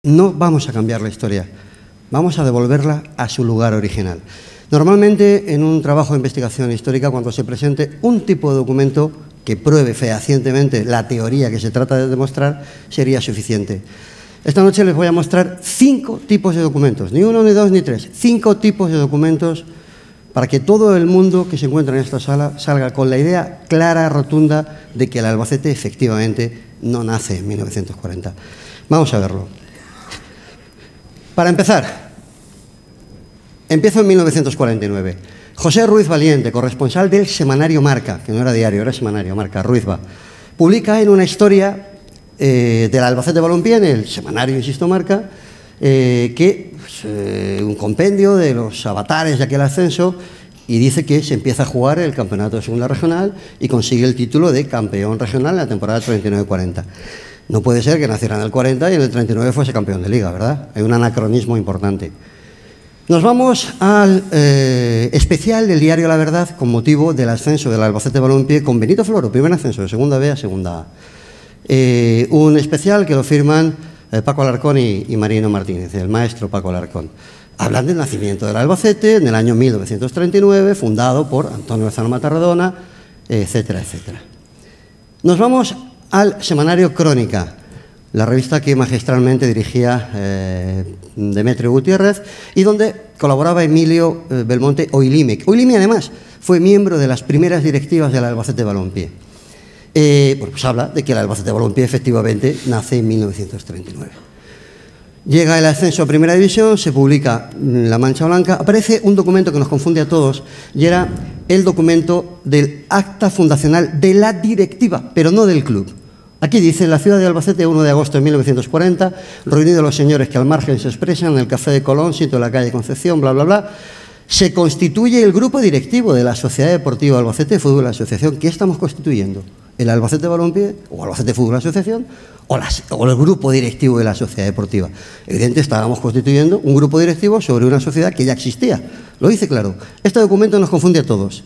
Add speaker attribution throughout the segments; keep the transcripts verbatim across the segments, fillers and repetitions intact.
Speaker 1: No vamos a cambiar la historia, vamos a devolverla a su lugar original. Normalmente, en un trabajo de investigación histórica, cuando se presente un tipo de documento que pruebe fehacientemente la teoría que se trata de demostrar, sería suficiente. Esta noche les voy a mostrar cinco tipos de documentos, ni uno, ni dos, ni tres, cinco tipos de documentos para que todo el mundo que se encuentra en esta sala salga con la idea clara, rotunda, de que el Albacete efectivamente no nace en mil novecientos cuarenta. Vamos a verlo. Para empezar, empiezo en mil novecientos cuarenta y nueve. José Ruiz Valiente, corresponsal del semanario Marca, que no era diario, era semanario Marca, Ruizva, publica en una historia eh, del Albacete Balompié, en el semanario, insisto, Marca, eh, que pues, eh, un compendio de los avatares de aquel ascenso, y dice que se empieza a jugar el campeonato de segunda regional y consigue el título de campeón regional en la temporada treinta y nueve cuarenta. No puede ser que naciera en el cuarenta y en el treinta y nueve fuese campeón de liga, ¿verdad? Hay un anacronismo importante. Nos vamos al eh, especial del diario La Verdad con motivo del ascenso del Albacete Balompié con Benito Floro, primer ascenso de segunda B a segunda A. Eh, un especial que lo firman eh, Paco Alarcón y, y Marino Martínez, el maestro Paco Alarcón. Hablan del nacimiento del Albacete en el año mil novecientos treinta y nueve, fundado por Antonio Lozano Matarradona, etcétera, etcétera. Nos vamos al semanario Crónica, la revista que magistralmente dirigía eh, Demetrio Gutiérrez y donde colaboraba Emilio eh, Belmonte Oilime. Oilime, además, fue miembro de las primeras directivas del Albacete Balompié. Eh, bueno, pues habla de que el Albacete Balompié efectivamente nace en mil novecientos treinta y nueve. Llega el ascenso a Primera División, se publica La Mancha Blanca, aparece un documento que nos confunde a todos y era el documento del acta fundacional de la directiva, pero no del club. Aquí dice, en la ciudad de Albacete, uno de agosto de mil novecientos cuarenta, reunidos los señores que al margen se expresan en el Café de Colón, sitio de la calle Concepción, bla, bla, bla, se constituye el grupo directivo de la Sociedad Deportiva Albacete Fútbol Asociación. ¿Qué estamos constituyendo? ¿El Albacete Balompié o Albacete Fútbol Asociación o, las, o el grupo directivo de la Sociedad Deportiva? Evidentemente estábamos constituyendo un grupo directivo sobre una sociedad que ya existía. Lo dice claro. Este documento nos confunde a todos.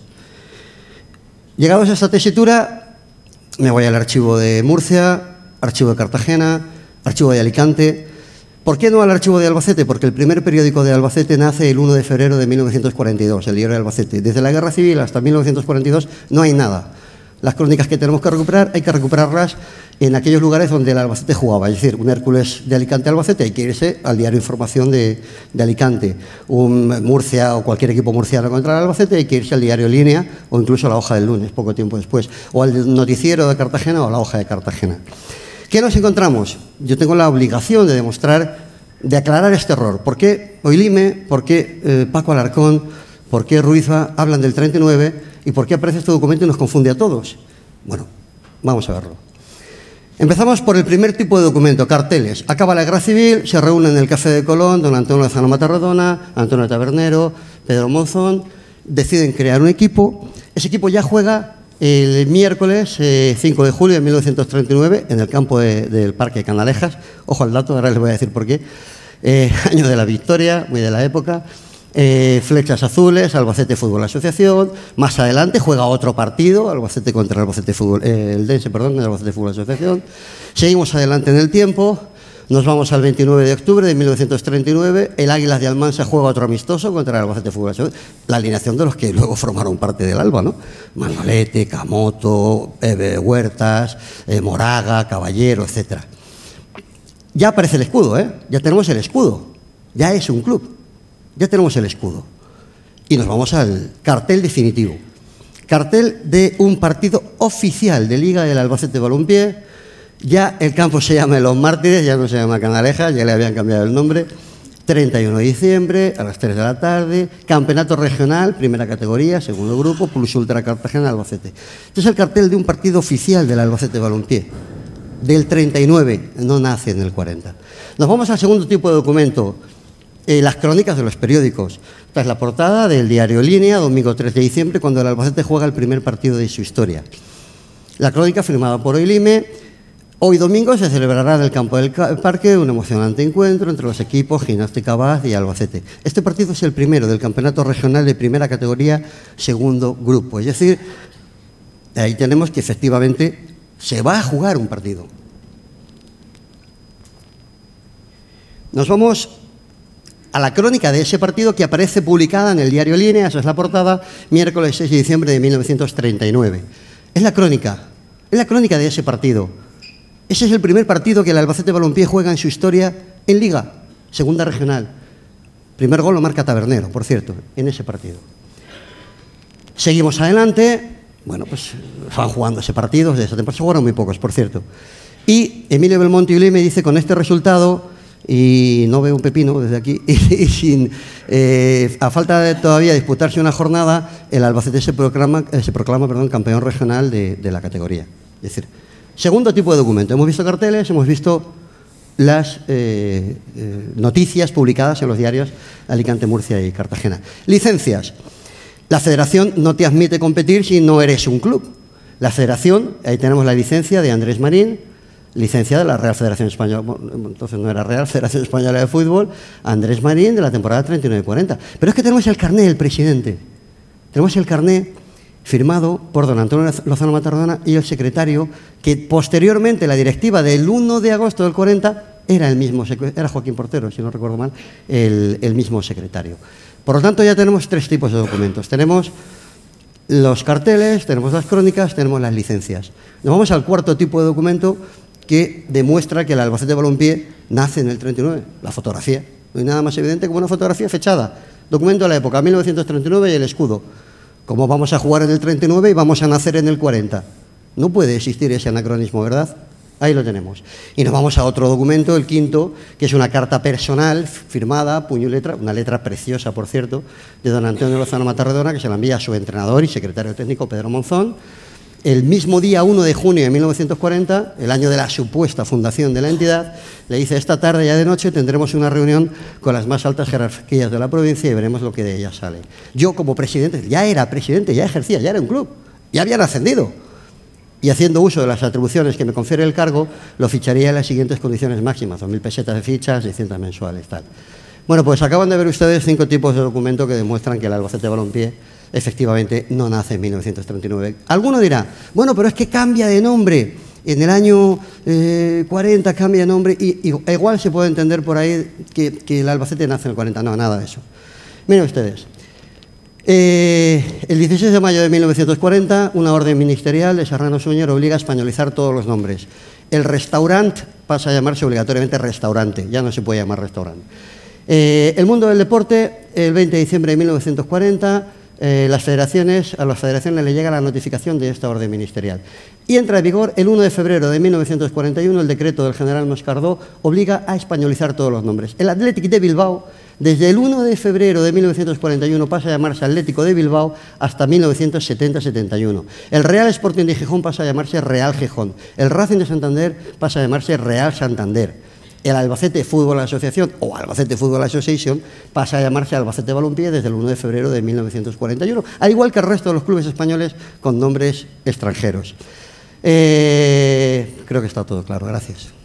Speaker 1: Llegados a esta tesitura, me voy al archivo de Murcia, archivo de Cartagena, archivo de Alicante. ¿Por qué no al archivo de Albacete? Porque el primer periódico de Albacete nace el uno de febrero de mil novecientos cuarenta y dos, el diario de Albacete. Desde la Guerra Civil hasta mil novecientos cuarenta y dos no hay nada. Las crónicas que tenemos que recuperar, hay que recuperarlas en aquellos lugares donde el Albacete jugaba. Es decir, un Hércules de Alicante a Albacete, hay que irse al diario Información de, de Alicante. Un Murcia o cualquier equipo murciano contra el Albacete, hay que irse al diario Línea o incluso a la Hoja del Lunes, poco tiempo después. O al noticiero de Cartagena o a la Hoja de Cartagena. ¿Qué nos encontramos? Yo tengo la obligación de demostrar, de aclarar este error. ¿Por qué Oilime, por qué eh, Paco Alarcón, por qué Ruizva hablan del treinta y nueve y por qué aparece este documento y nos confunde a todos? Bueno, vamos a verlo. Empezamos por el primer tipo de documento, carteles. Acaba la Guerra Civil, se reúnen en el Café de Colón, don Antonio Lozano Matarradona, Antonio Tabernero, Pedro Monzón, deciden crear un equipo. Ese equipo ya juega el miércoles eh, cinco de julio de mil novecientos treinta y nueve en el campo de, del Parque Canalejas. Ojo al dato, ahora les voy a decir por qué. Eh, año de la victoria, muy de la época. Eh, Flechas Azules, Albacete Fútbol Asociación. Más adelante juega otro partido, Albacete contra Albacete Fútbol, eh, el Dense, perdón, el Albacete Fútbol Asociación. Seguimos adelante en el tiempo. Nos vamos al veintinueve de octubre de mil novecientos treinta y nueve. El Águilas de Almansa juega otro amistoso contra el Albacete Fútbol Asociación. La alineación de los que luego formaron parte del Alba, ¿no? Manolete, Camoto, eh, Huertas, eh, Moraga, Caballero, etcétera. Ya aparece el escudo, ¿eh? Ya tenemos el escudo. Ya es un club. Ya tenemos el escudo. Y nos vamos al cartel definitivo. Cartel de un partido oficial de Liga del Albacete Balompié. Ya el campo se llama Los Mártires, ya no se llama Canalejas, ya le habían cambiado el nombre. treinta y uno de diciembre, a las tres de la tarde. Campeonato regional, primera categoría, segundo grupo, Plus Ultra Cartagena, Albacete. Este es el cartel de un partido oficial del Albacete Balompié. Del treinta y nueve, no nace en el cuarenta. Nos vamos al segundo tipo de documento. Eh, las crónicas de los periódicos. Esta es la portada del diario Línea, domingo tres de diciembre, cuando el Albacete juega el primer partido de su historia. La crónica firmada por Oilime. Hoy domingo se celebrará en el campo del parque un emocionante encuentro entre los equipos Ginástica Abad y Albacete. Este partido es el primero del campeonato regional de primera categoría, segundo grupo. Es decir, ahí tenemos que efectivamente se va a jugar un partido. Nos vamos a la crónica de ese partido que aparece publicada en el diario Línea, esa es la portada, miércoles seis de diciembre de mil novecientos treinta y nueve. Es la crónica, es la crónica de ese partido. Ese es el primer partido que el Albacete Balompié juega en su historia en Liga, segunda regional. Primer gol lo marca Tabernero, por cierto, en ese partido. Seguimos adelante, bueno, pues van jugando ese partido, de esa temporada se jugaron muy pocos, por cierto. Y Emilio Belmonte Ulí me dice, con este resultado, y no veo un pepino desde aquí, y, y sin, eh, a falta de todavía disputarse una jornada, el Albacete se proclama, eh, se proclama perdón, campeón regional de, de la categoría. Es decir, segundo tipo de documento. Hemos visto carteles, hemos visto las eh, eh, noticias publicadas en los diarios Alicante, Murcia y Cartagena. Licencias. La federación no te admite competir si no eres un club. La federación, ahí tenemos la licencia de Andrés Marín, licencia de la Real Federación Española, entonces no era Real Federación Española de Fútbol, Andrés Marín de la temporada treinta y nueve cuarenta. Pero es que tenemos el carné del presidente. Tenemos el carné firmado por don Antonio Lozano Matardona y el secretario, que posteriormente la directiva del uno de agosto del cuarenta era el mismo, era Joaquín Portero, si no recuerdo mal, el, el mismo secretario. Por lo tanto, ya tenemos tres tipos de documentos. Tenemos los carteles, tenemos las crónicas, tenemos las licencias. Nos vamos al cuarto tipo de documento que demuestra que el Albacete Balompié nace en el treinta y nueve, la fotografía. No hay nada más evidente como una fotografía fechada. Documento de la época, mil novecientos treinta y nueve, y el escudo. ¿Cómo vamos a jugar en el treinta y nueve y vamos a nacer en el cuarenta? No puede existir ese anacronismo, ¿verdad? Ahí lo tenemos. Y nos vamos a otro documento, el quinto, que es una carta personal firmada, puño y letra, una letra preciosa, por cierto, de don Antonio Lozano Matardona, que se la envía a su entrenador y secretario técnico, Pedro Monzón. El mismo día uno de junio de mil novecientos cuarenta, el año de la supuesta fundación de la entidad, le dice: esta tarde ya de noche tendremos una reunión con las más altas jerarquías de la provincia y veremos lo que de ella sale. Yo, como presidente, ya era presidente, ya ejercía, ya era un club, ya habían ascendido. Y haciendo uso de las atribuciones que me confiere el cargo, lo ficharía en las siguientes condiciones máximas: dos mil pesetas de fichas, seiscientas mensuales, tal. Bueno, pues acaban de ver ustedes cinco tipos de documento que demuestran que el Albacete Balompié efectivamente no nace en mil novecientos treinta y nueve. Alguno dirá, bueno, pero es que cambia de nombre. En el año eh, cuarenta cambia de nombre y, y igual se puede entender por ahí que, que el Albacete nace en el cuarenta. No, nada de eso. Miren ustedes. Eh, el dieciséis de mayo de mil novecientos cuarenta, una orden ministerial de Serrano Suñer obliga a españolizar todos los nombres. El restaurante pasa a llamarse obligatoriamente restaurante, ya no se puede llamar restaurante. Eh, el mundo del deporte, el veinte de diciembre de mil novecientos cuarenta, eh, las federaciones, a las federaciones les llega la notificación de esta orden ministerial. Y entra en vigor el uno de febrero de mil novecientos cuarenta y uno, el decreto del general Moscardó obliga a españolizar todos los nombres. El Athletic de Bilbao, desde el uno de febrero de mil novecientos cuarenta y uno, pasa a llamarse Atlético de Bilbao hasta mil novecientos setenta setenta y uno. El Real Sporting de Gijón pasa a llamarse Real Gijón. El Racing de Santander pasa a llamarse Real Santander. El Albacete Fútbol Asociación o Albacete Fútbol Association pasa a llamarse Albacete Balompié desde el uno de febrero de mil novecientos cuarenta y uno, al igual que el resto de los clubes españoles con nombres extranjeros. Eh, creo que está todo claro. Gracias.